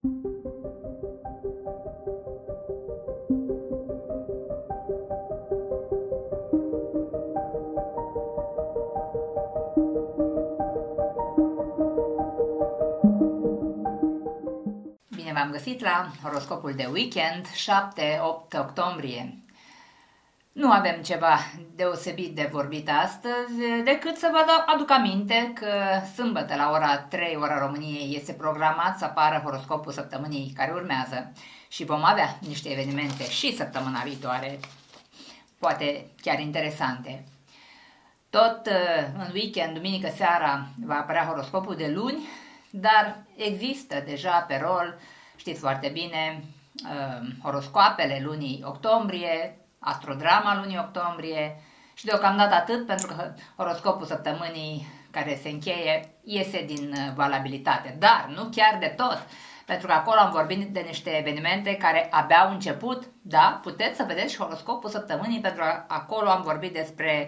Bine v-am găsit la horoscopul de weekend, 7-8 octombrie. Nu avem ceva deosebit de vorbit astăzi, decât să vă aduc aminte că sâmbătă la ora 3, ora României, este programat să apară horoscopul săptămânii care urmează și vom avea niște evenimente și săptămâna viitoare, poate chiar interesante. Tot în weekend, duminică seara, va apărea horoscopul de luni, dar există deja pe rol, știți foarte bine, horoscoapele lunii octombrie, astrodrama lunii octombrie și deocamdată atât, pentru că horoscopul săptămânii care se încheie iese din valabilitate, dar nu chiar de tot, pentru că acolo am vorbit de niște evenimente care abia au început. Da, puteți să vedeți și horoscopul săptămânii, pentru că acolo am vorbit despre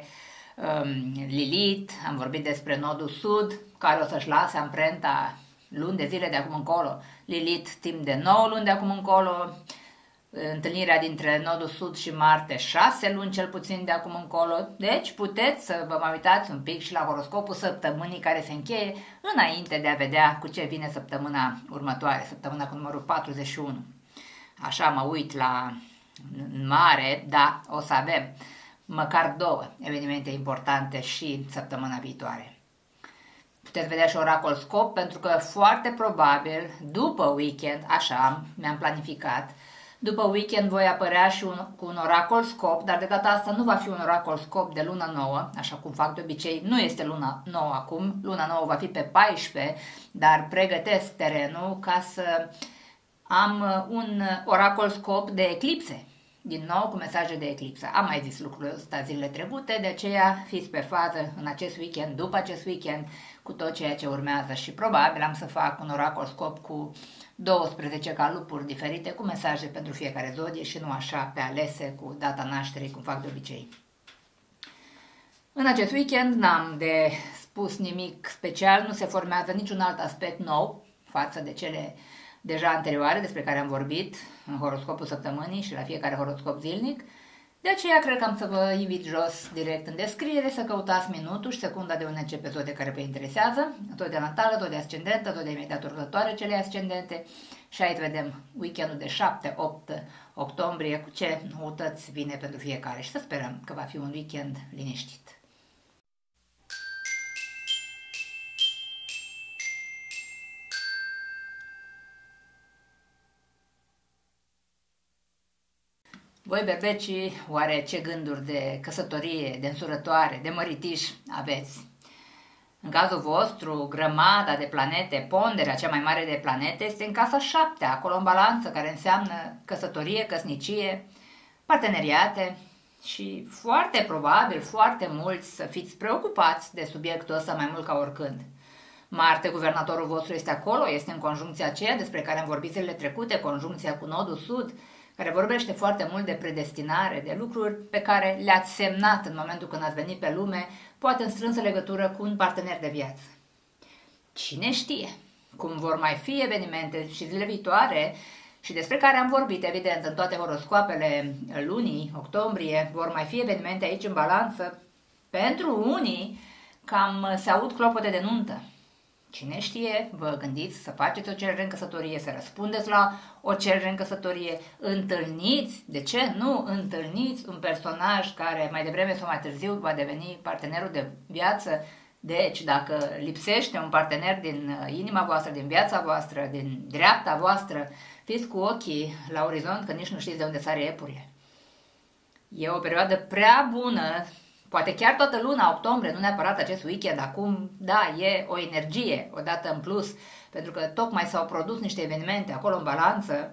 Lilith, am vorbit despre nodul sud, care o să-și lase amprenta luni de zile de acum încolo, Lilith timp de 9 luni de acum încolo, întâlnirea dintre nodul sud și Marte 6 luni cel puțin de acum încolo. Deci puteți să vă mai uitați un pic și la horoscopul săptămânii care se încheie înainte de a vedea cu ce vine săptămâna următoare, săptămâna cu numărul 41. Așa mă uit la mare, da, o să avem măcar 2 evenimente importante și săptămâna viitoare. Puteți vedea și oracol scop, pentru că foarte probabil după weekend, așa mi-am planificat, după weekend voi apărea și cu un oracol scop, dar de data asta nu va fi un oracol scop de luna nouă, așa cum fac de obicei. Nu este luna nouă acum, luna nouă va fi pe 14, dar pregătesc terenul ca să am un oracol scop de eclipse. Din nou cu mesaje de eclipsă. Am mai zis lucrul ăsta zilele trecute, de aceea fiți pe fază în acest weekend, după acest weekend, cu tot ceea ce urmează și probabil am să fac un oracol scop cu 12 calupuri diferite, cu mesaje pentru fiecare zodie și nu așa pe alese cu data nașterii, cum fac de obicei. În acest weekend n-am de spus nimic special, nu se formează niciun alt aspect nou față de cele deja anterioare despre care am vorbit în horoscopul săptămânii și la fiecare horoscop zilnic. De aceea cred că am să vă invit jos direct în descriere să căutați minutul și secunda de unde începe zodia care vă interesează, zodia natală, zodia ascendentă, zodia imediat următoare celei ascendente și aici vedem weekendul de 7-8 octombrie cu ce noutăți vine pentru fiecare și să sperăm că va fi un weekend liniștit. Voi, berbecii, oare ce gânduri de căsătorie, de însurătoare, de măritiș aveți? În cazul vostru, grămada de planete, ponderea cea mai mare de planete este în casa 7, acolo în balanță, care înseamnă căsătorie, căsnicie, parteneriate și foarte probabil, foarte mulți să fiți preocupați de subiectul ăsta mai mult ca oricând. Marte, guvernatorul vostru, este acolo, este în conjuncția aceea despre care am vorbit zilele trecute, conjuncția cu nodul sud, care vorbește foarte mult de predestinare, de lucruri pe care le-ați semnat în momentul când ați venit pe lume, poate în strânsă legătură cu un partener de viață. Cine știe cum vor mai fi evenimente și zile viitoare și despre care am vorbit, evident, în toate horoscoapele lunii, octombrie, vor mai fi evenimente aici în balanță. Pentru unii cam se aud clopote de nuntă. Cine știe, vă gândiți să faceți o cerere în căsătorie, să răspundeți la o cerere în căsătorie, întâlniți, de ce nu întâlniți un personaj care mai devreme sau mai târziu va deveni partenerul de viață. Deci, dacă lipsește un partener din inima voastră, din viața voastră, din dreapta voastră, fiți cu ochii la orizont, că nici nu știți de unde sare iepurile. E o perioadă prea bună. Poate chiar toată luna octombrie, nu neapărat acest weekend, acum, da, e o energie odată în plus, pentru că tocmai s-au produs niște evenimente acolo în balanță.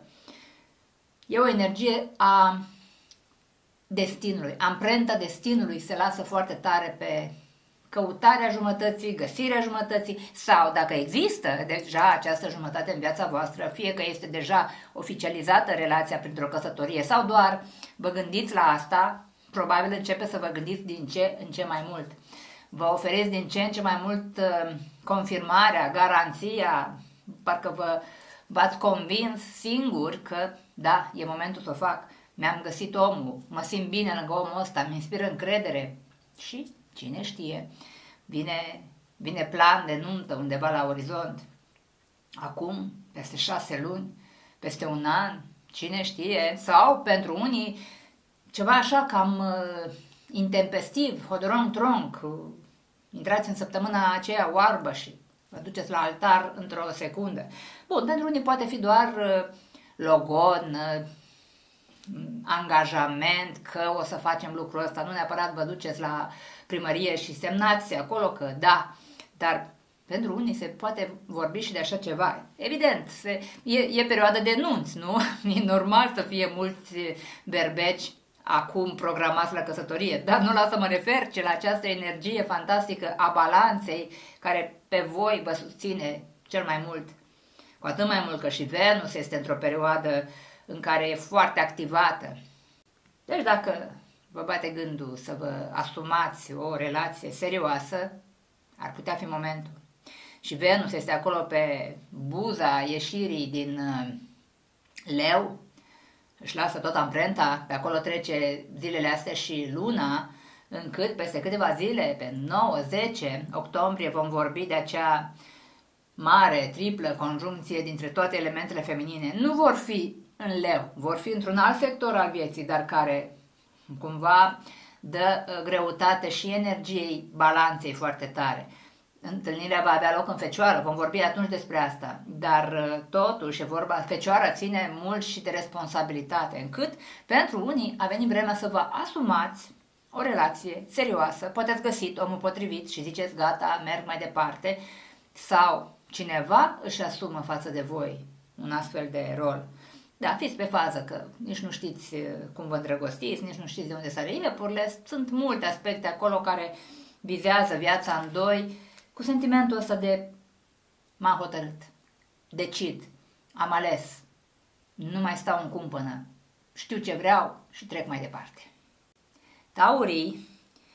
E o energie a destinului, amprenta destinului se lasă foarte tare pe căutarea jumătății, găsirea jumătății sau dacă există deja această jumătate în viața voastră, fie că este deja oficializată relația printr-o căsătorie sau doar vă gândiți la asta, probabil începe să vă gândiți din ce în ce mai mult. Vă oferiți din ce în ce mai mult confirmarea, garanția, parcă v-ați convins singur că, da, e momentul să o fac, mi-am găsit omul, mă simt bine lângă omul ăsta, mi inspiră încredere și, cine știe, vine plan de nuntă undeva la orizont, acum, peste 6 luni, peste un an, cine știe, sau pentru unii ceva așa cam intempestiv, hodorong-tronc, intrați în săptămâna aceea oarbă și vă duceți la altar într-o secundă. Bun, pentru unii poate fi doar logon, angajament, că o să facem lucrul ăsta, nu neapărat vă duceți la primărie și semnați acolo că da, dar pentru unii se poate vorbi și de așa ceva. Evident, e perioada de nunți, nu? E normal să fie mulți berbeci acum programați la căsătorie, dar nu la asta mă refer, ci la această energie fantastică a balanței care pe voi vă susține cel mai mult. Cu atât mai mult că și Venus este într-o perioadă în care e foarte activată. Deci dacă vă bate gândul să vă asumați o relație serioasă, ar putea fi momentul. Și Venus este acolo pe buza ieșirii din Leu, își lasă tot amprenta, pe acolo trece zilele astea și luna, încât peste câteva zile, pe 9-10 octombrie, vom vorbi de acea mare, triplă conjuncție dintre toate elementele feminine. Nu vor fi în Leu, vor fi într-un alt sector al vieții, dar care cumva dă greutate și energiei balanței foarte tare. Întâlnirea va avea loc în Fecioară, vom vorbi atunci despre asta, dar totuși e vorba, Fecioara ține mult și de responsabilitate, încât pentru unii a venit vremea să vă asumați o relație serioasă, poate ați găsit omul potrivit și ziceți gata, merg mai departe, sau cineva își asumă față de voi un astfel de rol. Da, fiți pe fază că nici nu știți cum vă îndrăgostiți, nici nu știți de unde sare ilepurile, sunt multe aspecte acolo care vizează viața în doi, cu sentimentul ăsta de m-am hotărât, decid, am ales, nu mai stau în cumpănă, știu ce vreau și trec mai departe. Taurii,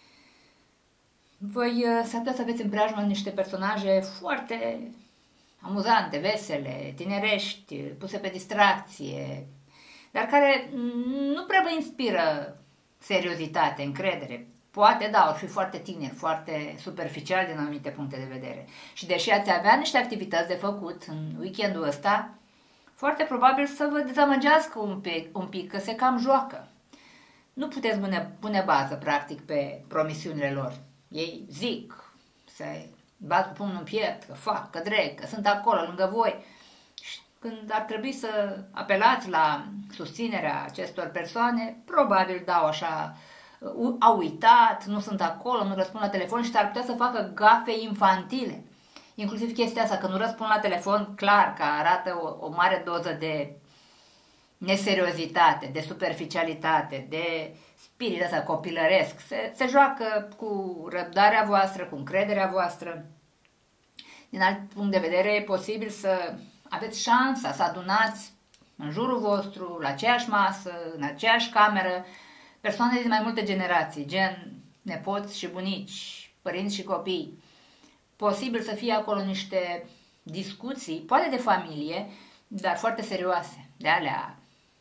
voi s-ar putea să aveți în preajmă niște personaje foarte amuzante, vesele, tinerești, puse pe distracție, dar care nu prea vă inspiră seriozitate, încredere. Poate, da, or fi foarte tineri, foarte superficial din anumite puncte de vedere. Și deși ați avea niște activități de făcut în weekendul ăsta, foarte probabil să vă dezamăgească un pic, că se cam joacă. Nu puteți pune bază, practic, pe promisiunile lor. Ei zic, se bat cu pumnul în piept, că fac, că dreg, că sunt acolo, lângă voi. Și când ar trebui să apelați la susținerea acestor persoane, probabil dau așa, au uitat, nu sunt acolo, nu răspund la telefon și ar putea să facă gafe infantile. Inclusiv chestia asta, că nu răspund la telefon, clar că arată o mare doză de neseriozitate, de superficialitate, de spirit ăsta copilăresc. Se joacă cu răbdarea voastră, cu încrederea voastră. Din alt punct de vedere, e posibil să aveți șansa să adunați în jurul vostru, la aceeași masă, în aceeași cameră, persoane din mai multe generații, gen nepoți și bunici, părinți și copii. Posibil să fie acolo niște discuții, poate de familie, dar foarte serioase, de alea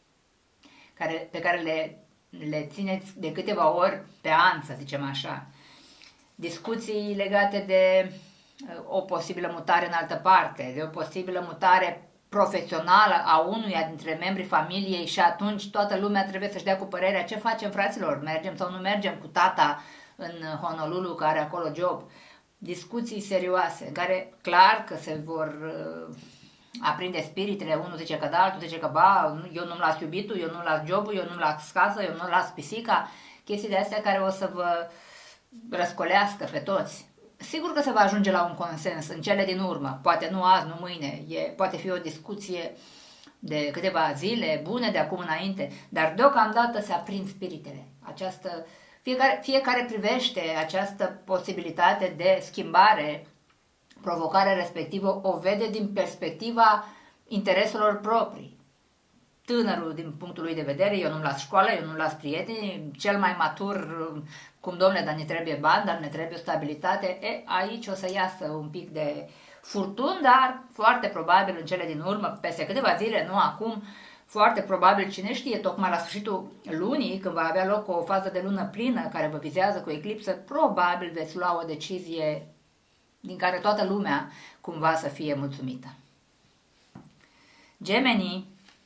pe care le țineți de câteva ori pe an, să zicem așa. Discuții legate de o posibilă mutare în altă parte, de o posibilă mutare profesională a unuia dintre membrii familiei și atunci toată lumea trebuie să-și dea cu părerea ce facem, fraților, mergem sau nu mergem cu tata în Honolulu care are acolo job. Discuții serioase, în care clar că se vor aprinde spiritele, unul zice că da, altul zice că ba, eu nu-mi las iubitul, eu nu las jobul, eu nu las casă, eu nu las pisica, chestii de astea care o să vă răscolească pe toți. Sigur că se va ajunge la un consens în cele din urmă, poate nu azi, nu mâine, poate fi o discuție de câteva zile bune de acum înainte, dar deocamdată se aprind spiritele. Fiecare privește această posibilitate de schimbare, provocarea respectivă o vede din perspectiva intereselor proprii. Tânărul, din punctul lui de vedere, eu nu-mi las școală, eu nu-mi las prieteni, cel mai matur, cum domnule, dar ne trebuie bani, dar ne trebuie stabilitate, aici o să iasă un pic de furtun, dar foarte probabil în cele din urmă, peste câteva zile, nu acum, foarte probabil, cine știe, tocmai la sfârșitul lunii, când va avea loc o fază de lună plină care vă vizează cu eclipsă, probabil veți lua o decizie din care toată lumea cumva să fie mulțumită. Gemenii,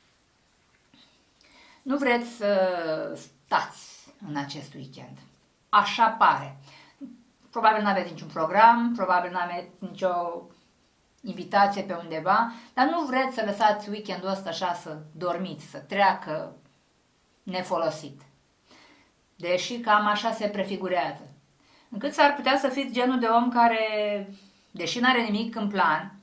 nu vreți să stați în acest weekend. Așa pare. Probabil nu aveți niciun program, probabil nu aveți nicio invitație pe undeva, dar nu vreți să lăsați weekendul ăsta așa să dormiți, să treacă nefolosit. Deși cam așa se prefigurează. Încât s-ar putea să fiți genul de om care, deși nu are nimic în plan,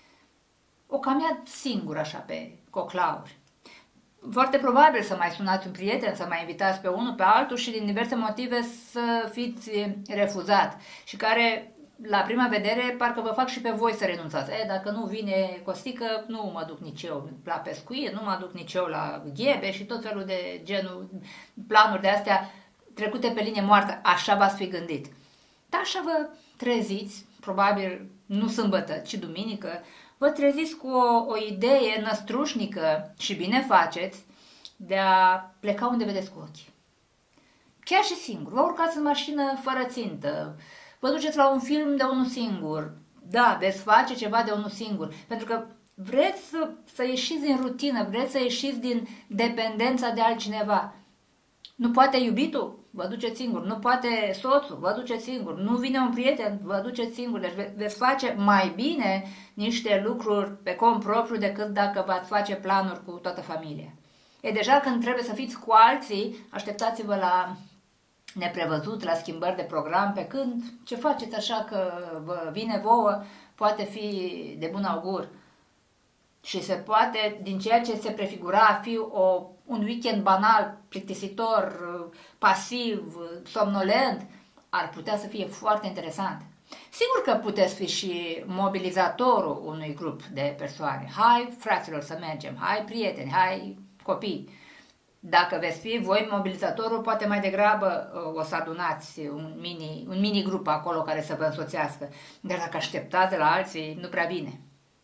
o cam ia singur așa pe coclauri. Foarte probabil să mai sunați un prieten, să mai invitați pe unul, pe altul și din diverse motive să fiți refuzat și care la prima vedere parcă vă fac și pe voi să renunțați. Dacă nu vine Costică, nu mă duc nici eu la pescuit, nu mă duc nici eu la ghebe și tot felul de genul, planuri de astea trecute pe linie moartă, așa v-ați fi gândit. Dar așa vă treziți, probabil nu sâmbătă, ci duminică, vă treziți cu o idee năstrușnică și bine faceți de a pleca unde vedeți cu ochii. Chiar și singur, vă urcați în mașină fără țintă, vă duceți la un film de unul singur, da, veți face ceva de unul singur, pentru că vreți să ieșiți din rutină, vreți să ieșiți din dependența de altcineva. Nu poate iubitul? Vă duceți singur. Nu poate soțul? Vă duceți singur. Nu vine un prieten? Vă duceți singur. Deci veți face mai bine niște lucruri pe cont propriu decât dacă v-ați face planuri cu toată familia. Deja când trebuie să fiți cu alții, așteptați-vă la neprevăzut, la schimbări de program, pe când ce faceți așa că vă vine vouă poate fi de bun augur. Și se poate, din ceea ce se prefigura a fi un weekend banal, plictisitor, pasiv, somnolent, ar putea să fie foarte interesant. Sigur că puteți fi și mobilizatorul unui grup de persoane. Hai, fraților, să mergem, hai, prieteni, hai, copii. Dacă veți fi voi mobilizatorul, poate mai degrabă o să adunați un mini grup acolo care să vă însoțească. Dar dacă așteptați de la alții, nu prea bine.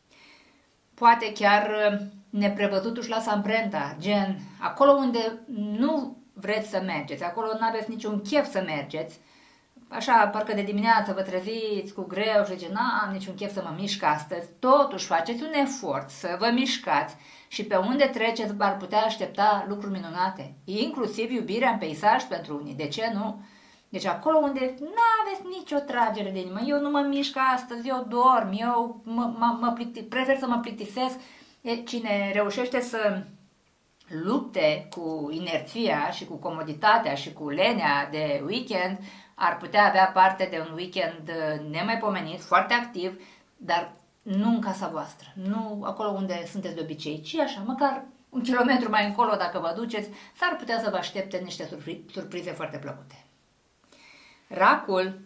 Poate chiar neprevăzut își lasă amprenta, gen acolo unde nu vreți să mergeți, acolo nu aveți niciun chef să mergeți, așa parcă de dimineață vă treziți cu greu și ziceți, n-am niciun chef să mă mișc astăzi, totuși faceți un efort să vă mișcați și pe unde treceți v-ar putea aștepta lucruri minunate, inclusiv iubirea în peisaj pentru unii, de ce nu? Deci acolo unde nu aveți nicio tragere de inimă, eu nu mă mișc astăzi, eu dorm, eu prefer să mă plictisesc. Cine reușește să lupte cu inerția și cu comoditatea și cu lenea de weekend, ar putea avea parte de un weekend nemaipomenit, foarte activ, dar nu în casa voastră, nu acolo unde sunteți de obicei, ci așa, măcar un kilometru mai încolo dacă vă duceți, s-ar putea să vă aștepte niște surprize foarte plăcute. Racul,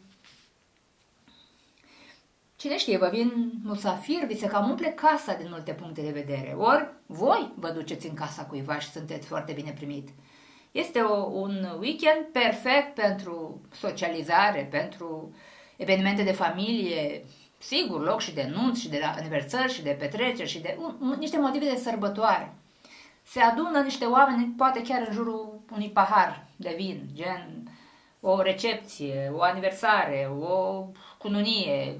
cine știe, vă vin musafiri, vi se cam umple casa din multe puncte de vedere, ori voi vă duceți în casa cuiva și sunteți foarte bine primit. Este un weekend perfect pentru socializare, pentru evenimente de familie, sigur, loc și de nunți și de aniversări și de petreceri și de niște motive de sărbătoare. Se adună niște oameni, poate chiar în jurul unui pahar de vin, gen o recepție, o aniversare, o cununie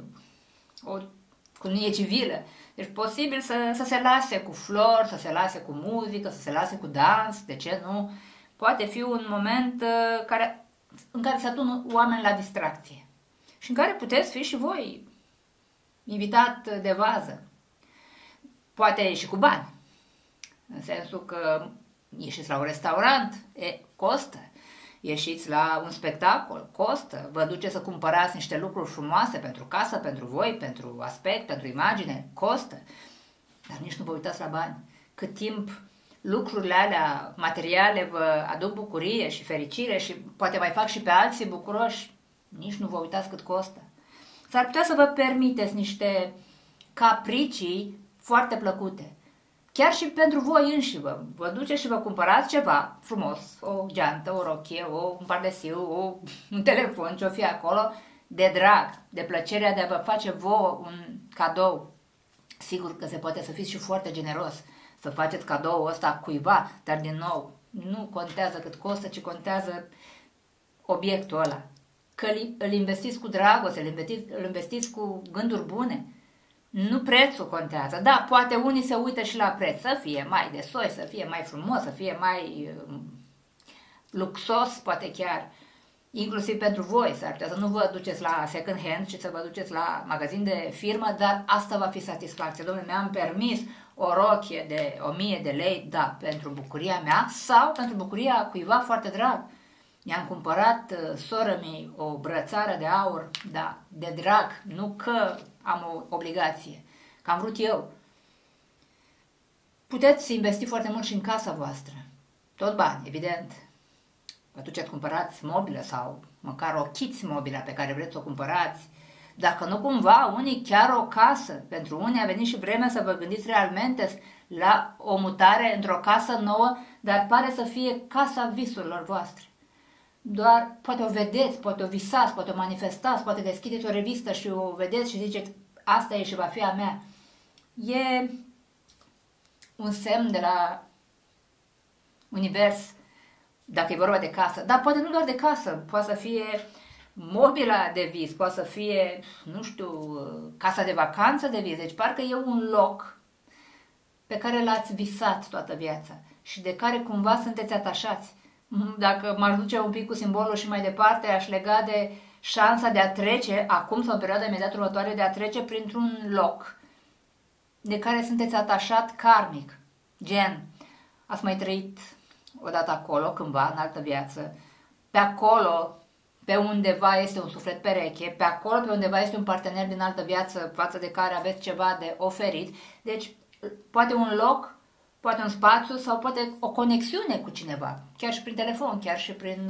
civilă. Deci posibil să se lase cu flori, să se lase cu muzică, să se lase cu dans, de ce nu? Poate fi un moment în care se adună oameni la distracție și în care puteți fi și voi invitat de vază. Poate și cu bani, în sensul că ieșiți la un restaurant, costă. Ieșiți la un spectacol, costă, vă duceți să cumpărați niște lucruri frumoase pentru casă, pentru voi, pentru aspect, pentru imagine, costă. Dar nici nu vă uitați la bani. Cât timp lucrurile alea materiale vă aduc bucurie și fericire și poate mai fac și pe alții bucuroși, nici nu vă uitați cât costă. S-ar putea să vă permiteți niște capricii foarte plăcute. Chiar și pentru voi înșivă. Vă duceți și vă cumpărați ceva frumos, o geantă, o rochie, un pardesiu, un telefon, ce-o fi acolo, de drag, de plăcerea de a vă face vouă un cadou. Sigur că se poate să fiți și foarte generos, să faceți cadoul ăsta cuiva, dar din nou, nu contează cât costă, ci contează obiectul ăla. Că îl investiți cu dragoste, îl investiți cu gânduri bune. Nu prețul contează. Da, poate unii se uită și la preț, să fie mai de soi, să fie mai frumos, să fie mai luxos, poate chiar. Inclusiv pentru voi, s-ar putea să nu vă duceți la second hand, ci să vă duceți la magazin de firmă, dar asta va fi satisfacție. Dom'le, mi-am permis o rochie de 1000 de lei, da, pentru bucuria mea sau pentru bucuria cuiva foarte drag. I-am cumpărat soră mea o brățară de aur, da, de drag, nu că am o obligație, că am vrut eu. Puteți investi foarte mult și în casa voastră. Tot bani, evident. Vă duceți, cumpărați mobilă sau măcar ochiți mobila pe care vreți să o cumpărați. Dacă nu cumva, unii chiar o casă. Pentru unii a venit și vremea să vă gândiți realmente la o mutare într-o casă nouă, dar pare să fie casa visurilor voastre. Doar poate o vedeți, poate o visați, poate o manifestați, poate deschideți o revistă și o vedeți și ziceți, asta e și va fi a mea. E un semn de la univers, dacă e vorba de casă. Dar poate nu doar de casă, poate să fie mobila de vis, poate să fie, nu știu, casa de vacanță de vis. Deci parcă e un loc pe care l-ați visat toată viața și de care cumva sunteți atașați. Dacă m-aș duce un pic cu simbolul și mai departe, aș lega de șansa de a trece, acum sau în perioada imediat următoare, de a trece printr-un loc de care sunteți atașat karmic. Gen, ați mai trăit odată acolo, cândva, în altă viață, pe acolo, pe undeva este un suflet pereche, pe acolo, pe undeva este un partener din altă viață față de care aveți ceva de oferit. Deci, poate un loc, poate un spațiu sau poate o conexiune cu cineva, chiar și prin telefon, chiar și prin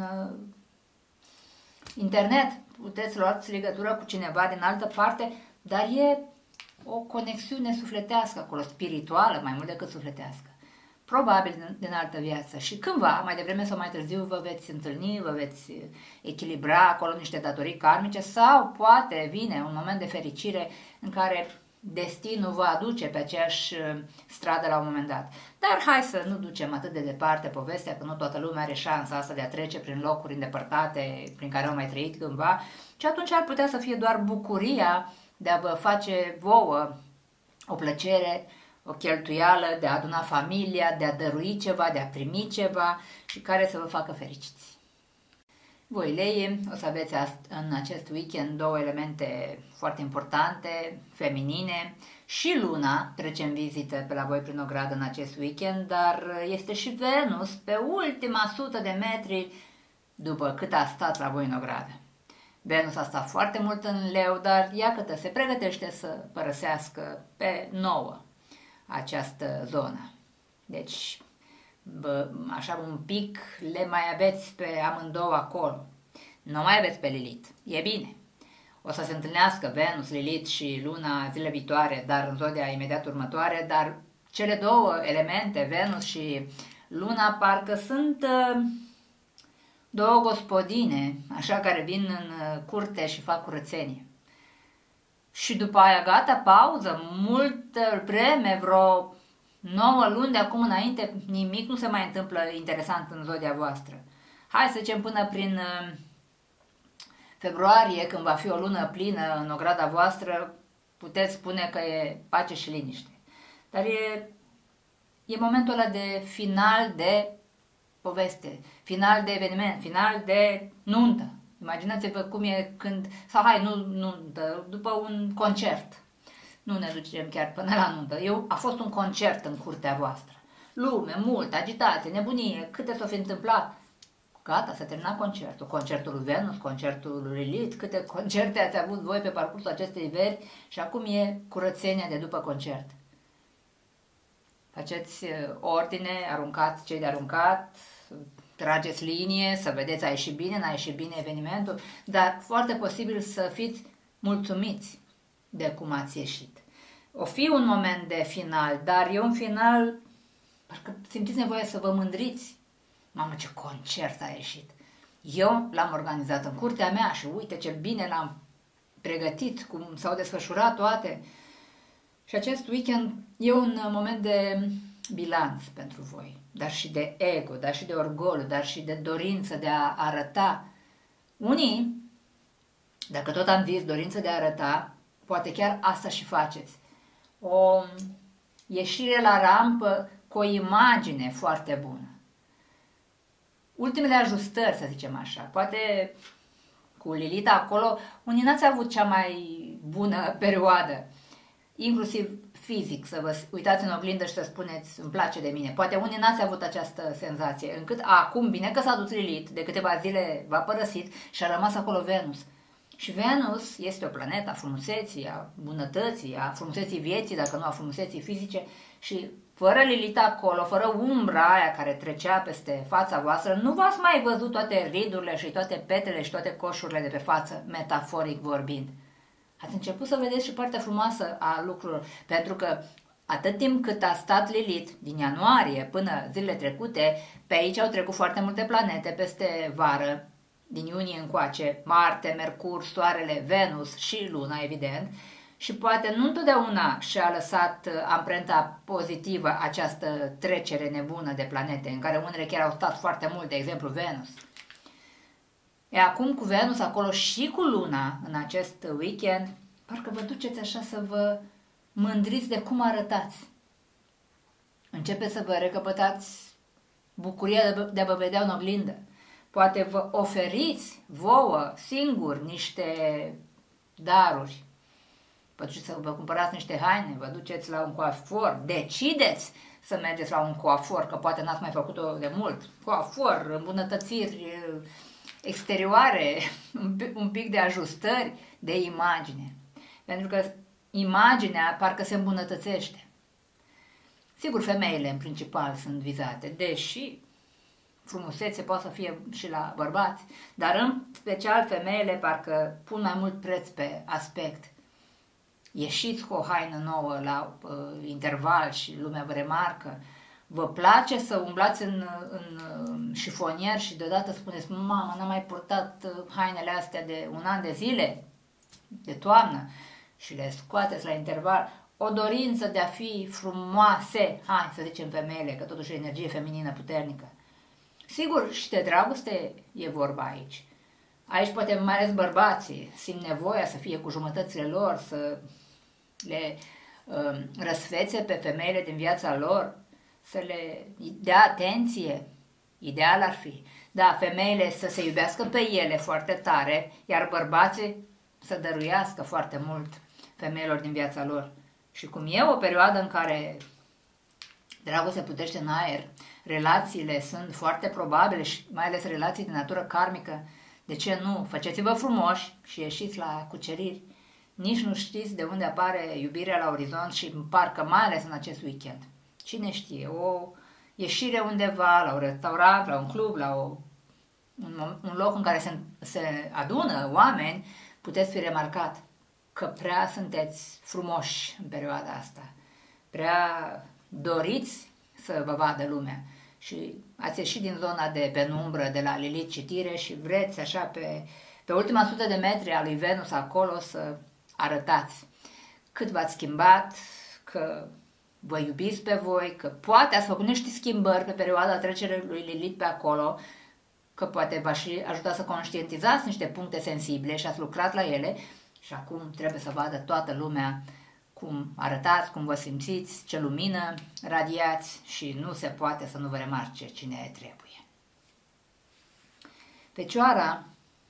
internet. Puteți luați legătură cu cineva din altă parte, dar e o conexiune sufletească acolo, spirituală, mai mult decât sufletească. Probabil din altă viață. Și cândva, mai devreme sau mai târziu, vă veți întâlni, vă veți echilibra acolo niște datorii karmice sau poate vine un moment de fericire în care destinul vă aduce pe aceeași stradă la un moment dat. Dar hai să nu ducem atât de departe povestea, că nu toată lumea are șansa asta de a trece prin locuri îndepărtate prin care au mai trăit cândva, și atunci ar putea să fie doar bucuria de a vă face vouă o plăcere, o cheltuială, de a aduna familia, de a dărui ceva, de a primi ceva și care să vă facă fericiți. Voi, leii, o să aveți în acest weekend două elemente foarte importante, feminine, și Luna trece în vizită pe la voi prin ogradă în acest weekend, dar este și Venus pe ultima 100 de metri după cât a stat la voi în ogradă. Venus a stat foarte mult în Leu, dar iată, se pregătește să părăsească pe 9 această zonă. Deci, așa un pic le mai aveți pe amândouă acolo. Nu mai aveți pe Lilith. E bine. O să se întâlnească Venus, Lilith și Luna zile viitoare, dar în zodia imediat următoare, dar cele două elemente, Venus și Luna, parcă sunt două gospodine, așa, care vin în curte și fac curățenie. Și după aia, gata, pauză, multă vreme, vreo 9 luni de acum înainte, nimic nu se mai întâmplă interesant în zodia voastră. Hai să zicem până prin februarie, când va fi o lună plină în ograda voastră, puteți spune că e pace și liniște. Dar e momentul ăla de final de poveste, final de eveniment, final de nuntă. Imaginați-vă cum e când, sau hai, nu nuntă, după un concert. Nu ne ducem chiar până la nuntă. A fost un concert în curtea voastră. Lume, mult, agitație, nebunie, câte s-o fi întâmplat. Gata, s-a terminat concertul. Concertul lui Venus, concertul lui Lilith, câte concerte ați avut voi pe parcursul acestei veri și acum e curățenia de după concert. Faceți ordine, aruncați cei de aruncat, trageți linie, să vedeți a ieșit bine, n-a ieșit bine evenimentul, dar foarte posibil să fiți mulțumiți de cum ați ieșit. O fi un moment de final, dar e un final, parcă simțiți nevoie să vă mândriți. Mamă, ce concert a ieșit! Eu l-am organizat în curtea mea și uite ce bine l-am pregătit, cum s-au desfășurat toate. Și acest weekend e un moment de bilanț pentru voi, dar și de ego, dar și de orgoliu, dar și de dorință de a arăta. Unii, dacă tot am zis dorință de a arăta, poate chiar asta și faceți. O ieșire la rampă cu o imagine foarte bună. Ultimele ajustări, să zicem așa, poate cu Lilith acolo, unii n-ați avut cea mai bună perioadă, inclusiv fizic, să vă uitați în oglindă și să spuneți, îmi place de mine. Poate unii n-ați avut această senzație, încât acum, bine că s-a dus Lilith, de câteva zile v-a părăsit și a rămas acolo Venus. Și Venus este o planetă a frumuseții, a bunătății, a frumuseții vieții, dacă nu a frumuseții fizice, și fără Lilith acolo, fără umbra aia care trecea peste fața voastră, nu v-ați mai văzut toate ridurile și toate petele și toate coșurile de pe față, metaforic vorbind. Ați început să vedeți și partea frumoasă a lucrurilor, pentru că atât timp cât a stat Lilith, din ianuarie până zilele trecute, pe aici au trecut foarte multe planete peste vară, din iunie încoace, Marte, Mercur, Soarele, Venus și Luna, evident, și poate nu întotdeauna și-a lăsat amprenta pozitivă această trecere nebună de planete, în care unele chiar au stat foarte mult, de exemplu Venus. E acum cu Venus acolo și cu Luna în acest weekend, parcă vă duceți așa să vă mândriți de cum arătați. Începeți să vă recăpătați bucuria de a vă vedea în oglindă. Poate vă oferiți vouă singuri niște daruri. Vă duceți să vă cumpărați niște haine, vă duceți la un coafor, decideți să mergeți la un coafor, că poate n-ați mai făcut-o de mult. Coafor, îmbunătățiri exterioare, un pic de ajustări de imagine. Pentru că imaginea parcă se îmbunătățește. Sigur, femeile în principal sunt vizate, deși frumusețe poate să fie și la bărbați, dar în special femeile parcă pun mai mult preț pe aspect. Ieșiți cu o haină nouă la interval și lumea vă remarcă. Vă place să umblați în șifonier și deodată spuneți, mama, n-am mai purtat hainele astea de un an de zile, de toamnă, și le scoateți la interval. O dorință de a fi frumoase, hai să zicem femeile, că totuși e energie feminină puternică. Sigur, și de dragoste e vorba aici. Aici poate mai ales bărbații simt nevoia să fie cu jumătățile lor, să le răsfețe pe femeile din viața lor, să le dea atenție. Ideal ar fi. Da, femeile să se iubească pe ele foarte tare, iar bărbații să dăruiască foarte mult femeilor din viața lor. Și cum e o perioadă în care dragostea plutește în aer, relațiile sunt foarte probabile și mai ales relații de natură karmică, de ce nu? Faceți-vă frumoși și ieșiți la cuceriri. Nici nu știți de unde apare iubirea la orizont și parcă mai ales în acest weekend. Cine știe, o ieșire undeva, la un restaurant, la un club, la un loc în care se adună oameni, puteți fi remarcat că prea sunteți frumoși în perioada asta. Prea doriți să vă vadă lumea și ați ieșit din zona de penumbră de la Lilith citire și vreți așa pe ultima 100 de metri a lui Venus acolo să arătați cât v-ați schimbat, că vă iubiți pe voi, că poate ați făcut niște schimbări pe perioada trecerii lui Lilith pe acolo, că poate v-a și ajutat să conștientizați niște puncte sensibile și ați lucrat la ele și acum trebuie să vadă toată lumea cum arătați, cum vă simțiți, ce lumină radiați și nu se poate să nu vă remarce cine trebuie. Fecioara,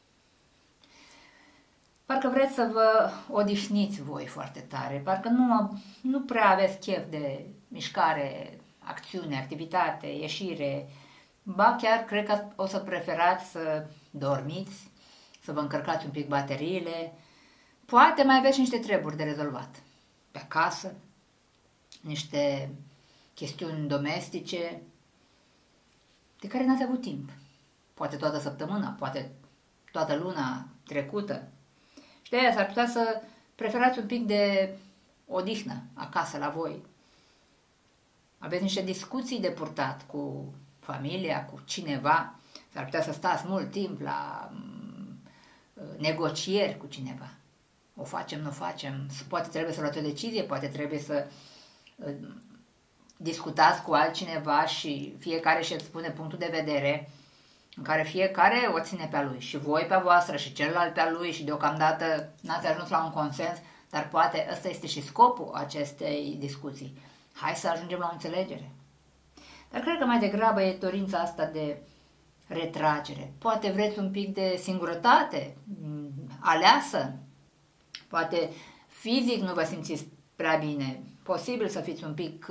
parcă vreți să vă odihniți voi foarte tare, parcă nu prea aveți chef de mișcare, acțiune, activitate, ieșire, ba chiar cred că o să preferați să dormiți, să vă încărcați un pic bateriile, poate mai aveți niște treburi de rezolvat pe acasă, niște chestiuni domestice de care n-ați avut timp. Poate toată săptămâna, poate toată luna trecută. Și de aia s-ar putea să preferați un pic de odihnă acasă la voi. Aveți niște discuții de purtat cu familia, cu cineva. S-ar putea să stați mult timp la negocieri cu cineva. o facem, nu o facem, poate trebuie să luați o decizie, poate trebuie să discutați cu altcineva și fiecare și spune punctul de vedere în care fiecare o ține pe a lui și voi pe a voastră și celălalt pe a lui și deocamdată n-ați ajuns la un consens, dar poate ăsta este și scopul acestei discuții. Hai să ajungem la o înțelegere. Dar cred că mai degrabă e dorința asta de retragere. Poate vreți un pic de singurătate aleasă, poate fizic nu vă simțiți prea bine, posibil să fiți un pic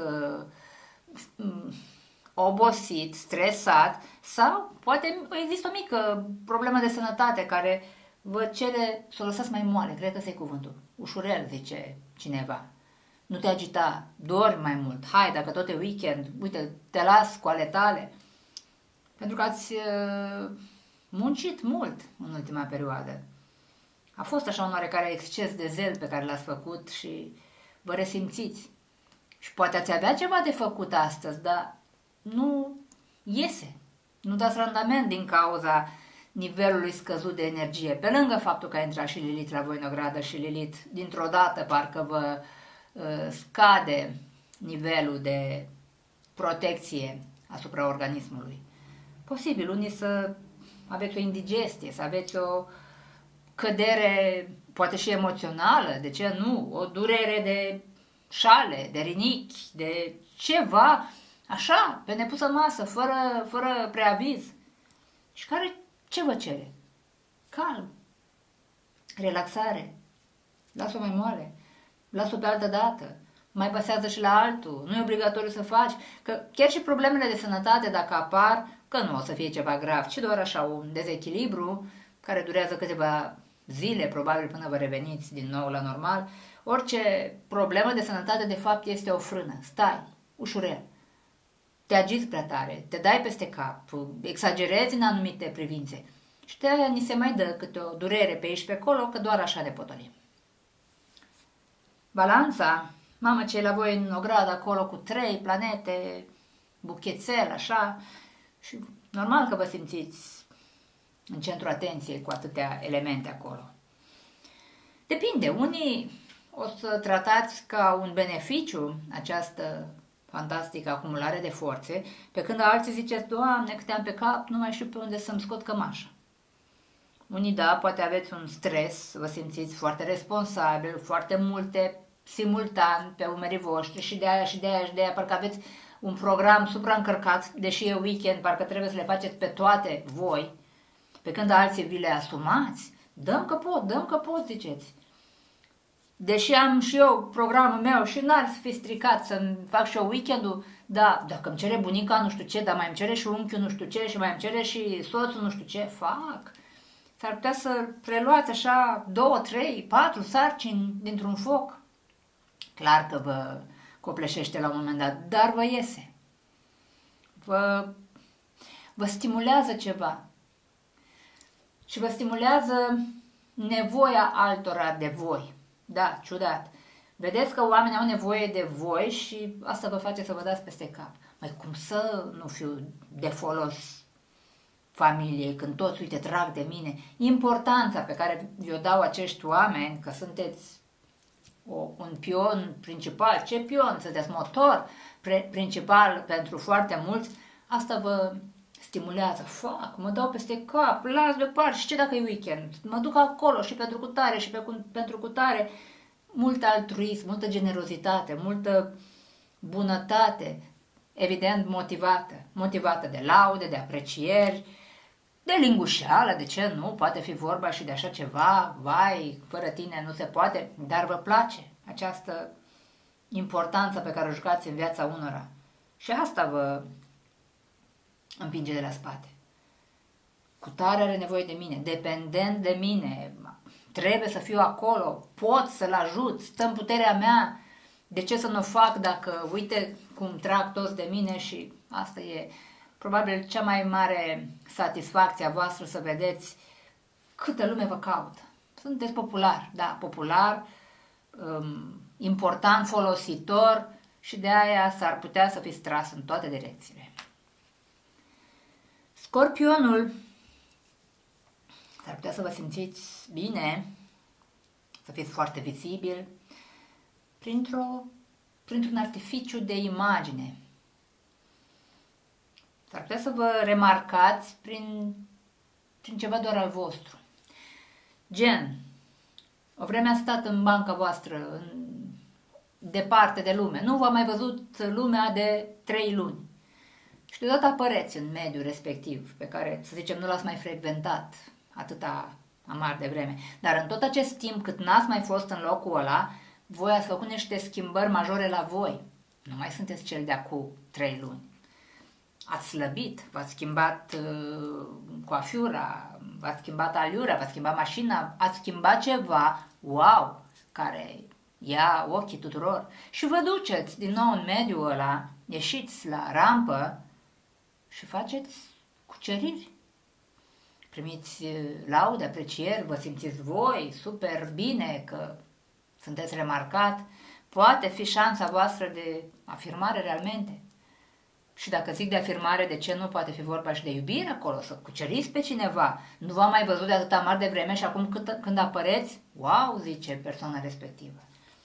obosit, stresat sau poate există o mică problemă de sănătate care vă cere să o lăsați mai moale, cred că ăsta e cuvântul, ușurel, zice cineva. Nu te agita, dormi mai mult, hai, dacă tot e weekend, uite, te las cu ale tale, pentru că ați muncit mult în ultima perioadă. A fost așa un oarecare exces de zel pe care l-ați făcut și vă resimțiți. Și poate ați avea ceva de făcut astăzi, dar nu iese. Nu dați randament din cauza nivelului scăzut de energie. Pe lângă faptul că a intrat și Lilith la voi în ogradă și Lilith dintr-o dată parcă vă scade nivelul de protecție asupra organismului. Posibil unii să aveți o indigestie, să aveți o cădere, poate și emoțională, de ce nu? O durere de șale, de rinichi, de ceva, așa, pe nepusă masă, fără preaviz. Și care ce vă cere? Calm, relaxare, lasă-o mai moale, lasă-o pe altă dată, mai pasează și la altul, nu e obligatoriu să faci, că chiar și problemele de sănătate, dacă apar, că nu o să fie ceva grav, ci doar așa un dezechilibru care durează câteva zile, probabil până vă reveniți din nou la normal. Orice problemă de sănătate, de fapt, este o frână. Stai, ușurel. Te agiți prea tare, te dai peste cap, exagerezi în anumite privințe. Și de-aia ni se mai dă câte o durere pe aici pe acolo, că doar așa ne potolim. Balanța, mamă, ce e la voi în ogradă acolo cu 3 planete, buchețel, așa, și normal că vă simțiți în centru atenției cu atâtea elemente acolo. Depinde, unii o să tratați ca un beneficiu această fantastică acumulare de forțe, pe când alții ziceți, Doamne, câte am pe cap, nu mai știu pe unde să-mi scot cămașa. Unii, da, poate aveți un stres, vă simțiți foarte responsabil, foarte multe simultan pe umerii voștri și de aia și de aia și de aia, parcă aveți un program supraîncărcat, deși e weekend, parcă trebuie să le faceți pe toate voi, pe când alții vi le asumați, dăm că pot, ziceți. Deși am și eu programul meu și n-ar fi stricat să-mi fac și eu weekendul, da, dacă îmi cere bunica nu știu ce, dar mai îmi cere și unchiul nu știu ce și mai îmi cere și soțul nu știu ce, fac. S-ar putea să preluați așa 2, 3, 4 sarcini dintr-un foc. Clar că vă copleșește la un moment dat, dar vă iese. Vă stimulează ceva. Și vă stimulează nevoia altora de voi. Da, ciudat. Vedeți că oamenii au nevoie de voi și asta vă face să vă dați peste cap. Mai cum să nu fiu de folos familiei când toți, uite, trag de mine? Importanța pe care vi-o dau acești oameni, că sunteți un pion principal. Ce pion? Sunteți motor principal pentru foarte mulți. Asta vă stimulează. Fac, mă dau peste cap, las deoparte și ce dacă e weekend? Mă duc acolo și pentru cutare și pentru cutare. Mult altruism, multă generozitate, multă bunătate, evident motivată de laude, de aprecieri, de lingușeală, de ce nu, poate fi vorba și de așa ceva, vai, fără tine nu se poate, dar vă place această importanță pe care o jucați în viața unora. Și asta vă împinge de la spate. Cutare are nevoie de mine, dependent de mine, trebuie să fiu acolo, pot să-l ajut, stă în puterea mea, de ce să nu o fac dacă, uite cum trag toți de mine și asta e probabil cea mai mare satisfacție a voastră să vedeți câtă lume vă caută. Sunteți popular, da, popular, important, folositor și de aia s-ar putea să fiți tras în toate direcțiile. Scorpionul, s-ar putea să vă simțiți bine să fiți foarte vizibil, printr-un artificiu de imagine. S-ar putea să vă remarcați prin ceva doar al vostru. Gen, o vreme a stat în banca voastră, departe de lume, nu v-a mai văzut lumea de 3 luni. Și deodată apăreți în mediul respectiv, pe care, să zicem, nu l-ați mai frecventat atâta amar de vreme. Dar în tot acest timp cât n-ați mai fost în locul ăla, voi ați făcut niște schimbări majore la voi. Nu mai sunteți cel de acum 3 luni. Ați slăbit, v-ați schimbat coafiura, v-ați schimbat aliura, v-ați schimbat mașina, ați schimbat ceva, wow, care ia ochii tuturor. Și vă duceți din nou în mediul ăla, ieșiți la rampă și faceți cuceriri. Primiți laude, aprecieri, vă simțiți voi super bine că sunteți remarcat. Poate fi șansa voastră de afirmare realmente. Și dacă zic de afirmare, de ce nu poate fi vorba și de iubire acolo? Să cuceriți pe cineva. Nu v-am mai văzut de atâta mari de vreme și acum când apăreți, wow, zice persoana respectivă.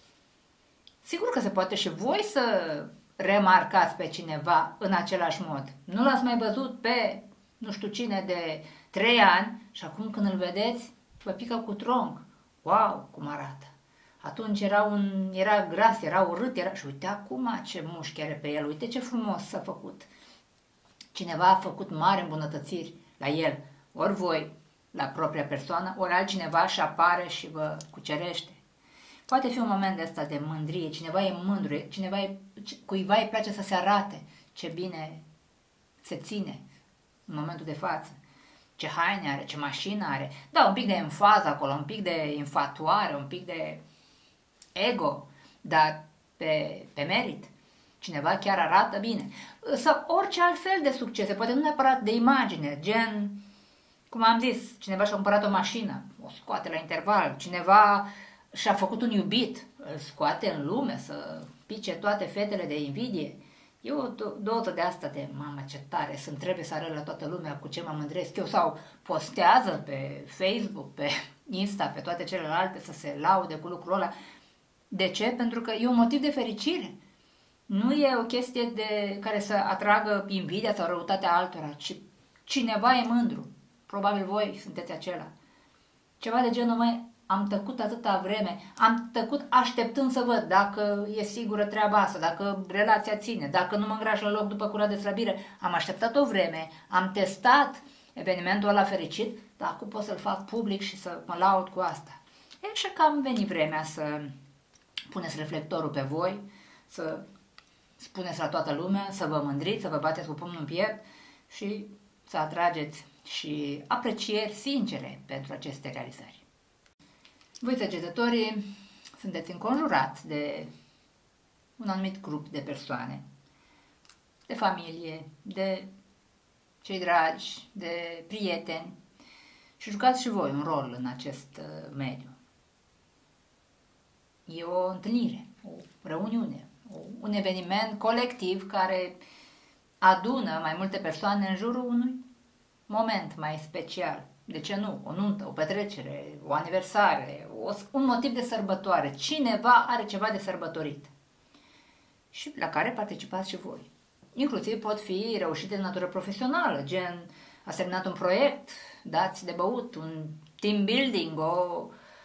Sigur că se poate și voi să remarcați pe cineva în același mod. Nu l-ați mai văzut pe nu știu cine de 3 ani și acum când îl vedeți, vă pică cu tronc. Wow, cum arată! Atunci era gras, era urât, și uite acum ce mușchi are pe el, uite ce frumos s-a făcut. Cineva a făcut mari îmbunătățiri la el, ori voi la propria persoană, ori altcineva și apare și vă cucerește. Poate fi un moment de ăsta de mândrie, cineva e mândru, cuiva îi place să se arate ce bine se ține în momentul de față. Ce haine are, ce mașină are. Da, un pic de enfază acolo, un pic de infatuare, un pic de ego, dar pe merit. Cineva chiar arată bine. Sau orice altfel de succese, poate nu neapărat de imagine, gen, cum am zis, cineva și-a cumpărat o mașină, o scoate la interval, cineva și-a făcut un iubit, îl scoate în lume să pice toate fetele de invidie. E o doză de asta de, mamă, ce tare sunt, trebuie să arăt la toată lumea cu ce mă mândresc eu, sau postează pe Facebook, pe Insta, pe toate celelalte să se laude cu lucrul ăla. De ce? Pentru că e un motiv de fericire. Nu e o chestie care să atragă invidia sau răutatea altora, ci cineva e mândru. Probabil voi sunteți acela. Ceva de genul, măi, am tăcut atâta vreme, am tăcut așteptând să văd dacă e sigură treaba asta, dacă relația ține, dacă nu mă îngraș la loc după cura de slăbire. Am așteptat o vreme, am testat evenimentul ăla fericit, dar acum pot să-l fac public și să mă laud cu asta. E și că am venit vremea să puneți reflectorul pe voi, să spuneți la toată lumea, să vă mândriți, să vă bateți cu pumnul în piept și să atrageți și aprecieri sincere pentru aceste realizări. Voi, săgetătorii, sunteți înconjurați de un anumit grup de persoane, de familie, de cei dragi, de prieteni și jucați și voi un rol în acest mediu. E o întâlnire, o reuniune, un eveniment colectiv care adună mai multe persoane în jurul unui moment mai special. De ce nu? O nuntă, o petrecere, o aniversare, un motiv de sărbătoare. Cineva are ceva de sărbătorit și la care participați și voi. Inclusiv pot fi reușite de natură profesională, gen ați terminat un proiect, dați de băut, un team building, o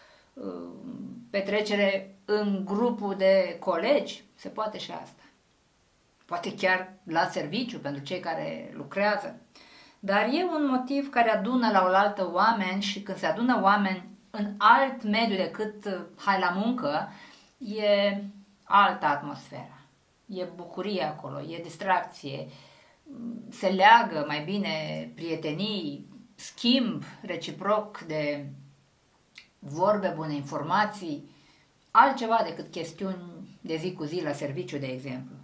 petrecere în grupul de colegi, se poate și asta. Poate chiar la serviciu pentru cei care lucrează. Dar e un motiv care adună la oaltă oameni și când se adună oameni în alt mediu decât hai la muncă, e altă atmosferă. E bucurie acolo, e distracție, se leagă mai bine prietenii, schimb reciproc de vorbe bune, informații, altceva decât chestiuni de zi cu zi la serviciu, de exemplu.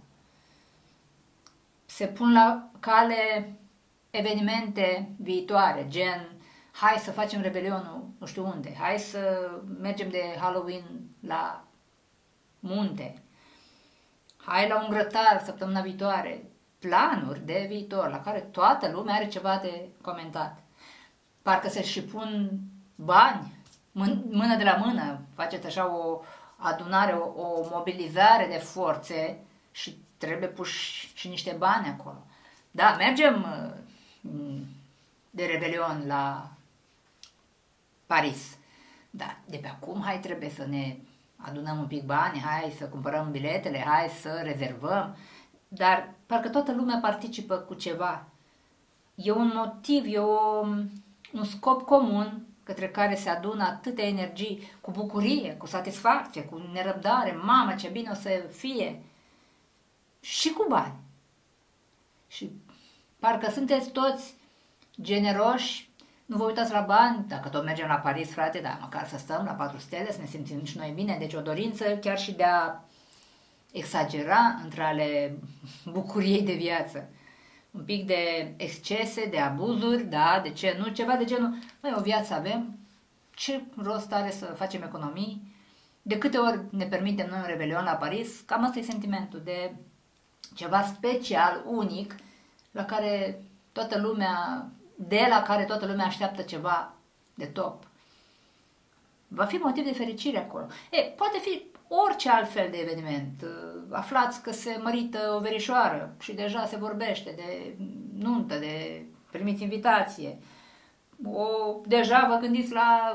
Se pun la cale evenimente viitoare, gen hai să facem revelionul nu știu unde, hai să mergem de Halloween la munte, hai la un grătar săptămâna viitoare, planuri de viitor la care toată lumea are ceva de comentat. Parcă se și pun bani mână de la mână, faceți așa o adunare, o mobilizare de forțe și trebuie puși și niște bani acolo. Da, mergem de Revelion la Paris. Da, de pe acum, hai, trebuie să ne adunăm un pic bani, hai să cumpărăm biletele, hai să rezervăm, dar parcă toată lumea participă cu ceva. E un motiv, e un scop comun către care se adună atâtea energii, cu bucurie, cu satisfacție, cu nerăbdare, mamă, ce bine o să fie, și cu bani. Și parcă sunteți toți generoși. Nu vă uitați la bani, dacă tot mergem la Paris, frate, dar măcar să stăm la 4 stele, să ne simțim și noi bine. Deci o dorință chiar și de a exagera între ale bucuriei de viață. Un pic de excese, de abuzuri, da, de ce nu, ceva de genul, noi o viață avem, ce rost are să facem economii? De câte ori ne permitem noi un revelion la Paris? Cam asta e sentimentul de ceva special, unic, la care toată lumea, de la care toată lumea așteaptă ceva de top. Va fi motiv de fericire acolo. Poate fi orice altfel de eveniment. Aflați că se mărită o verișoară și deja se vorbește de nuntă, de primiți invitație. Deja vă gândiți la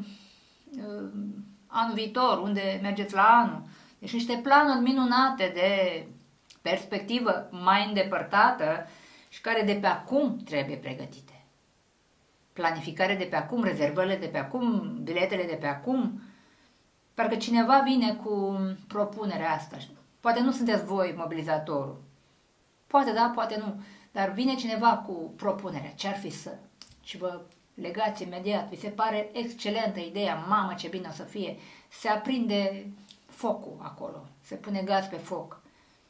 anul viitor, unde mergeți la anul. Deci niște planuri minunate de perspectivă mai îndepărtată și care de pe acum trebuie pregătite. Planificare de pe acum, rezervările de pe acum, biletele de pe acum. Parcă cineva vine cu propunerea asta. Poate nu sunteți voi mobilizatorul. Poate da, poate nu. Dar vine cineva cu propunerea. Ce-ar fi să? Și vă legați imediat. Vi se pare excelentă ideea. Mamă, ce bine o să fie. Se aprinde focul acolo. Se pune gaz pe foc.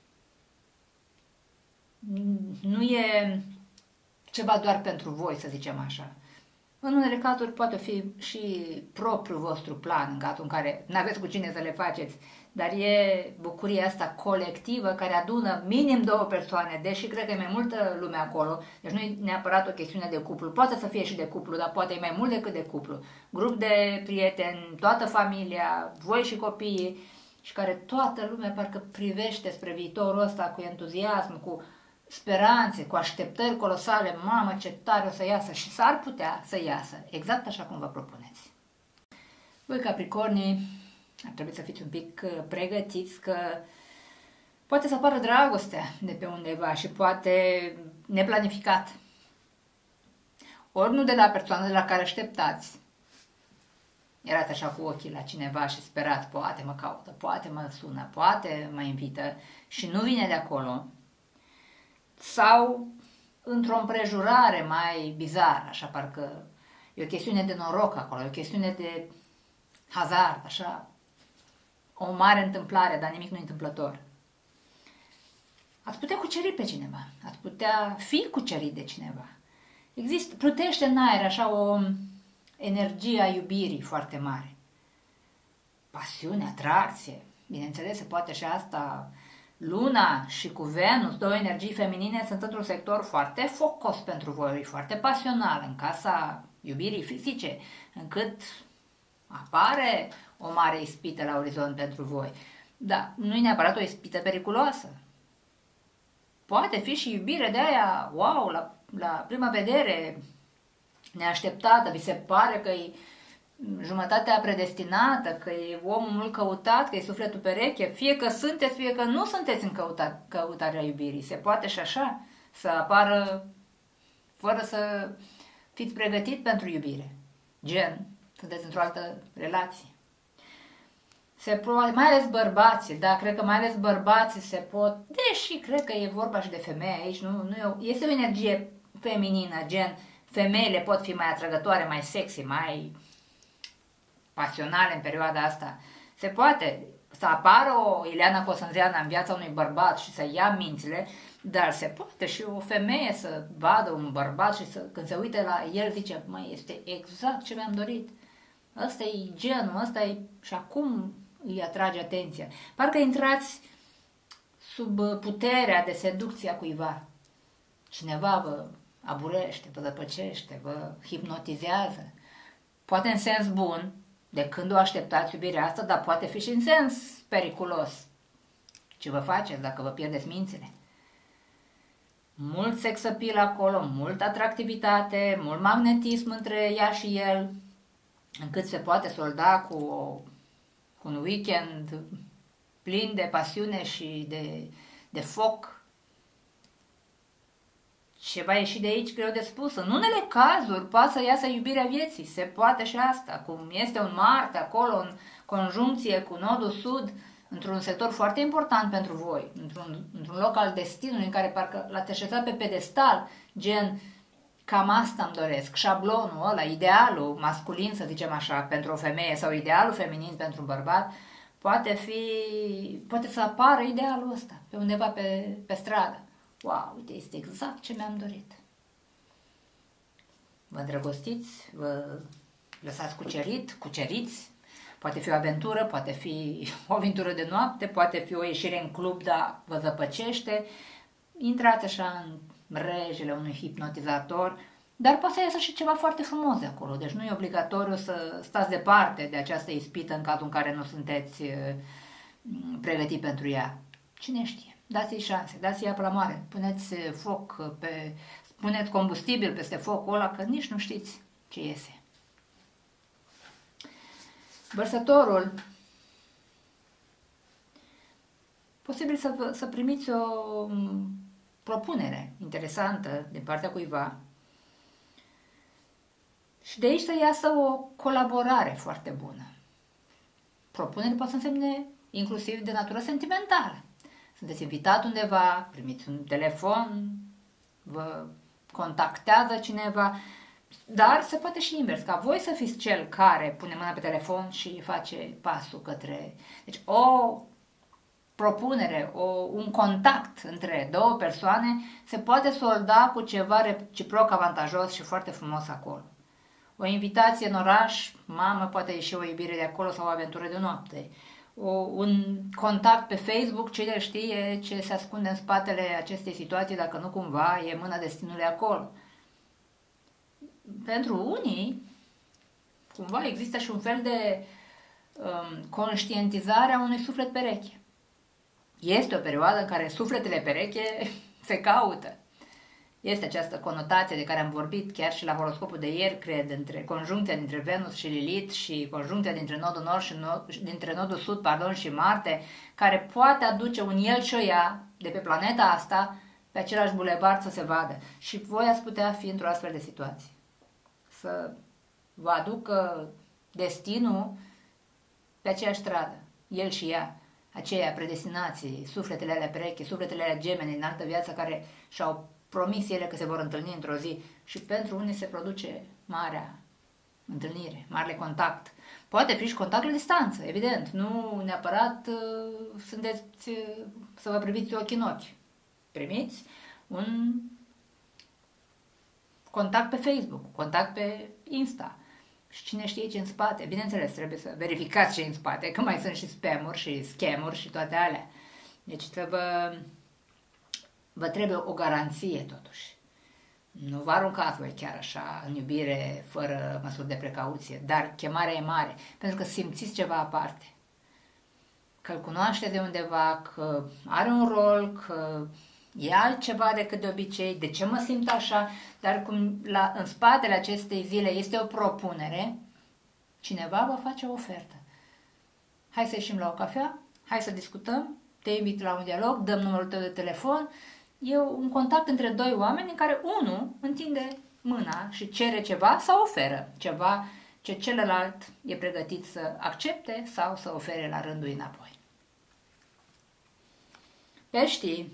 Nu e ceva doar pentru voi, să zicem așa. În unele cazuri poate fi și propriul vostru plan, în cazul în care nu aveți cu cine să le faceți, dar e bucuria asta colectivă care adună minim 2 persoane, deși cred că e mai multă lume acolo, deci nu e neapărat o chestiune de cuplu, poate să fie și de cuplu, dar poate e mai mult decât de cuplu. Grup de prieteni, toată familia, voi și copiii, și care toată lumea parcă privește spre viitorul ăsta cu entuziasm, cu speranțe, cu așteptări colosale, mamă, ce tare o să iasă, și s-ar putea să iasă, exact așa cum vă propuneți. Voi, Capricornii, ar trebui să fiți un pic pregătiți că poate să apară dragostea de pe undeva și poate neplanificat. Ori nu de la persoana de la care așteptați. Erați așa cu ochii la cineva și sperați, poate mă caută, poate mă sună, poate mă invită și nu vine de acolo. Sau într-o împrejurare mai bizară, așa parcă e o chestiune de noroc acolo, e o chestiune de hazard, așa, o mare întâmplare, dar nimic nu e întâmplător. Ați putea cuceri pe cineva, ați putea fi cucerit de cineva. Există, plutește în aer așa o energie a iubirii foarte mare. Pasiune, atracție, bineînțeles, se poate și asta. Luna și cu Venus, 2 energii feminine, sunt într-un sector foarte focos pentru voi, foarte pasional, în casa iubirii fizice, încât apare o mare ispită la orizont pentru voi. Da, nu e neapărat o ispită periculoasă. Poate fi și iubire de aia, wow, la prima vedere, neașteptată, vi se pare că e jumătatea predestinată, că e omul mult căutat, că e sufletul pereche, fie că sunteți, fie că nu sunteți în căutarea iubirii. Se poate și așa să apară fără să fiți pregătit pentru iubire. Gen, sunteți într-o altă relație. Mai ales bărbații, da, cred că mai ales bărbații se pot, deși cred că e vorba și de femei aici, este o energie feminină, gen, femeile pot fi mai atrăgătoare, mai sexy, mai pasionale în perioada asta. Se poate să apară o Ileana Cosânzeana în viața unui bărbat și să ia mințile, dar se poate și o femeie să vadă un bărbat și când se uite la el zice, măi, este exact ce mi-am dorit. Ăsta e genul, ăsta e, și acum îi atrage atenția. Parcă intrați sub puterea de seducție a cuiva. Cineva vă aburește, vă zăpăcește, vă hipnotizează. Poate în sens bun, De când o așteptați iubirea asta, dar poate fi și în sens periculos. Ce vă faceți dacă vă pierdeți mințile? Mult sex appeal acolo, multă atractivitate, mult magnetism între ea și el, încât se poate solda cu un weekend plin de pasiune și de foc. Ce va ieși de aici greu de spus. În unele cazuri poate să iasă iubirea vieții, se poate și asta, cum este un Marte acolo în conjuncție cu nodul sud, într-un sector foarte important pentru voi, într-un loc al destinului în care parcă l-ați așezat pe pedestal, gen cam asta îmi doresc, șablonul ăla, idealul masculin, să zicem așa, pentru o femeie sau idealul feminin pentru un bărbat, poate să apară idealul ăsta pe undeva pe stradă. Wow, uite, este exact ce mi-am dorit. Vă îndrăgostiți, vă lăsați cuceriți, poate fi o aventură, poate fi o aventură de noapte, poate fi o ieșire în club, dar vă zăpăcește. Intrați așa în mrejele unui hipnotizator, dar poate să iasă și ceva foarte frumos de acolo. Deci nu e obligatoriu să stați departe de această ispită în cazul în care nu sunteți pregătit pentru ea. Cine știe? Dați-i șanse, dați-i apă la mare, puneți foc, puneți combustibil peste focul ăla, că nici nu știți ce iese. Vărsătorul, posibil să primiți o propunere interesantă din partea cuiva și de aici să iasă o colaborare foarte bună. Propunere poate să însemne inclusiv de natură sentimentală. Sunteți invitat undeva, primiți un telefon, vă contactează cineva, dar se poate și invers, ca voi să fiți cel care pune mâna pe telefon și face pasul către... Deci o propunere, un contact între două persoane se poate solda cu ceva reciproc avantajos și foarte frumos acolo. O invitație în oraș, mamă, poate ieși o iubire de acolo sau o aventură de noapte. Un contact pe Facebook, cine știe ce se ascunde în spatele acestei situații, dacă nu cumva e mâna destinului acolo. Pentru unii, cumva există și un fel de conștientizare a unui suflet pereche. Este o perioadă în care sufletele pereche se caută. Este această conotație de care am vorbit chiar și la horoscopul de ieri, cred, între conjuncția dintre Venus și Lilith și conjuncția dintre nodul nord și dintre nodul sud, și Marte, care poate aduce un el și o ea de pe planeta asta pe același bulevard să se vadă. Și voi ați putea fi într-o astfel de situație. Să vă aducă destinul pe aceeași stradă, el și ea, aceia predestinații, sufletele alea pereche, sufletele alea gemene în altă viață care și-au promis ele că se vor întâlni într-o zi și pentru unii se produce marea întâlnire, marele contact. Poate fi și contact la distanță, evident, nu neapărat sunteți să vă priviți ochi în ochi. Primiți un contact pe Facebook, contact pe Insta și cine știe ce în spate. Bineînțeles, trebuie să verificați ce în spate, că mai sunt și spam-uri și scam-uri și toate alea. Deci vă trebuie o garanție totuși. Nu vă aruncați voi chiar așa în iubire fără măsuri de precauție, dar chemarea e mare, pentru că simțiți ceva aparte. Că îl cunoașteți de undeva, că are un rol, că e altceva decât de obicei, de ce mă simt așa, dar cum în spatele acestei zile este o propunere, cineva vă face o ofertă. Hai să ieșim la o cafea, hai să discutăm, te invit la un dialog, dăm numărul tău de telefon. E un contact între doi oameni în care unul întinde mâna și cere ceva sau oferă ceva ce celălalt e pregătit să accepte sau să ofere la rândul înapoi. Peștii,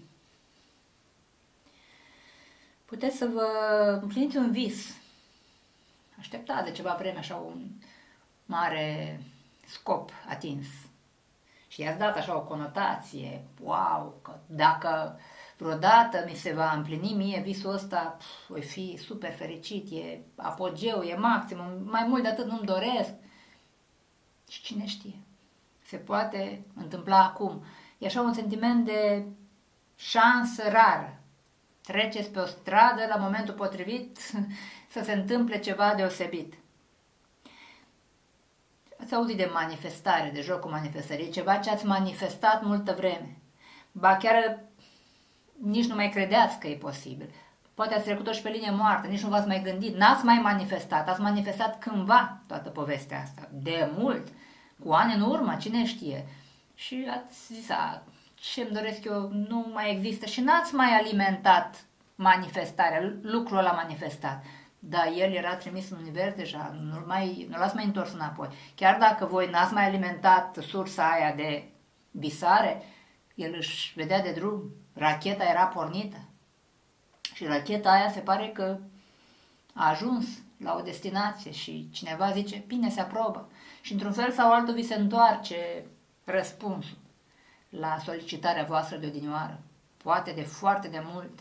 puteți să vă împliniți un vis. Așteptați de ceva vreme așa un mare scop atins. Și i-ați dat așa o conotație, wow, că dacă vreodată mi se va împlini mie visul ăsta, voi fi super fericit, e apogeu, e maximum, mai mult de atât nu-mi doresc. Și cine știe, se poate întâmpla acum. E așa un sentiment de șansă rară. Treceți pe o stradă la momentul potrivit să se întâmple ceva deosebit. Ați auzit de manifestare, de jocul manifestării, e ceva ce ați manifestat multă vreme. Ba chiar nici nu mai credeați că e posibil. Poate ați trecut-o și pe linie moartă, nici nu v-ați mai gândit, n-ați mai manifestat, ați manifestat cândva toată povestea asta, de mult, cu ani în urmă, cine știe. Și ați zis, ce-mi doresc eu nu mai există și n-ați mai alimentat manifestarea, lucrul ăla manifestat. Dar el era trimis în univers deja, nu l-ați mai întors înapoi. Chiar dacă voi n-ați mai alimentat sursa aia de visare, el își vedea de drum, racheta era pornită. Și racheta aia se pare că a ajuns la o destinație și cineva zice, bine, se aprobă. Și într-un fel sau altul vi se întoarce răspunsul la solicitarea voastră de odinioară. Poate de foarte de mult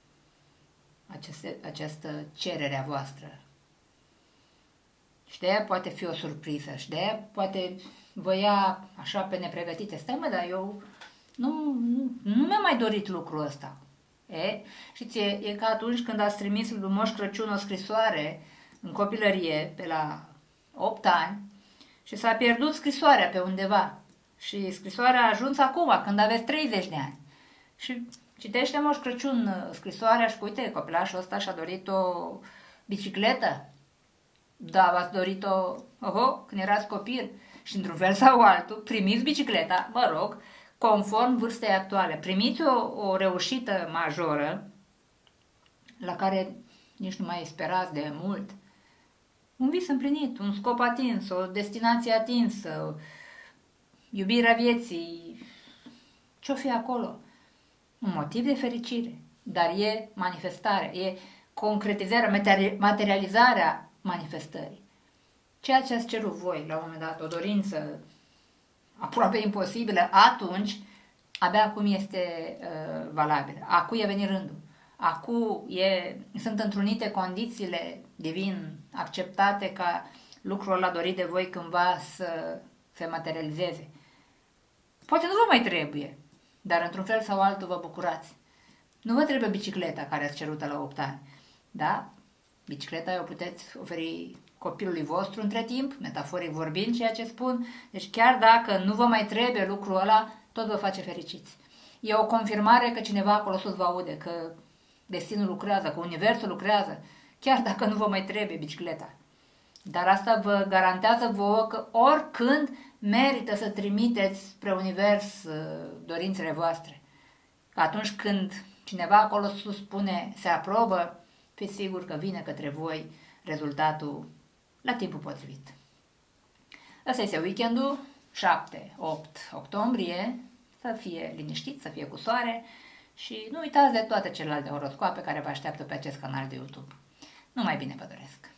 această cerere a voastră. Și de aia poate fi o surpriză și de aia poate vă ia așa pe nepregătite. Stai mă, dar eu nu mi-am mai dorit lucrul ăsta. Știți, e ca atunci când ați trimis lui Moș Crăciun o scrisoare în copilărie, pe la 8 ani, și s-a pierdut scrisoarea pe undeva. Și scrisoarea a ajuns acum, când aveți 30 de ani. Și citește Moș Crăciun scrisoarea și uite, copilașul ăsta și-a dorit o bicicletă. Da, v-ați dorit-o, când erați copil. Și într-un fel sau altul, primiți bicicleta, mă rog, conform vârstei actuale. Primiți o reușită majoră, la care nici nu mai sperați de mult. Un vis împlinit, un scop atins, o destinație atinsă, iubirea vieții, ce-o fi acolo? Un motiv de fericire, dar e manifestarea, e concretizarea, materializarea manifestării. Ceea ce ați cerut voi la un moment dat, o dorință aproape imposibilă, atunci, abia acum este valabilă. Acum e venit rândul. Acum sunt întrunite condițiile divin acceptate ca lucrul ăla dorit de voi cândva să se materializeze. Poate nu vă mai trebuie, dar într-un fel sau altul vă bucurați. Nu vă trebuie bicicleta care ați cerută la 8 ani, da? Bicicleta o puteți oferi copilului vostru între timp, metaforic vorbind ceea ce spun, deci chiar dacă nu vă mai trebuie lucrul ăla, tot vă face fericiți. E o confirmare că cineva acolo sus vă aude, că destinul lucrează, că universul lucrează, chiar dacă nu vă mai trebuie bicicleta. Dar asta vă garantează vouă că oricând merită să trimiteți spre univers dorințele voastre. Că atunci când cineva acolo sus spune se aprobă, fiți sigur că vine către voi rezultatul la timpul potrivit. Ăsta este weekendul, 7-8 octombrie, să fie liniștit, să fie cu soare și nu uitați de toate celelalte horoscoape care vă așteaptă pe acest canal de YouTube. Numai bine vă doresc!